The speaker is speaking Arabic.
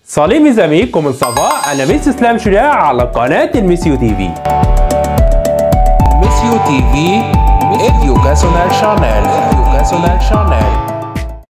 Salut mes amis, comment ça va? أنا ميسي إسلام شجاع على قناة الميسيو تي في. Missio TV Educational Channel.